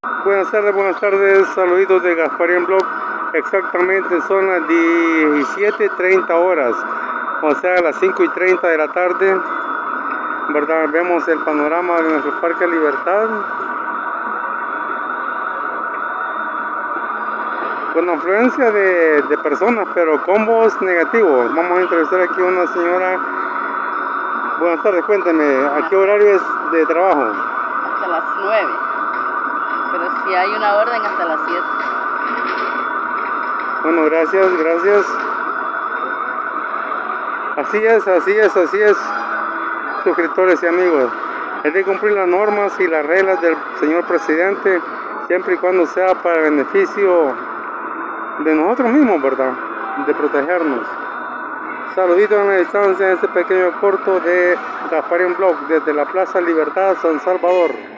Buenas tardes, saluditos de Gasparian Blog. Exactamente son las 17:30 horas, o sea, las 5:30 de la tarde, ¿verdad? Vemos el panorama de nuestro Parque Libertad, con afluencia de personas, pero combos negativos. Vamos a entrevistar aquí a una señora. Buenas tardes, cuénteme, ¿a qué horario es de trabajo? Hasta las 9, pero si hay una orden hasta las 7. Bueno, gracias. Así es, suscriptores y amigos. Es de cumplir las normas y las reglas del señor presidente, siempre y cuando sea para el beneficio de nosotros mismos, ¿verdad? De protegernos. Saluditos en la distancia en este pequeño corto de Gasparian Blog desde la Plaza Libertad, San Salvador.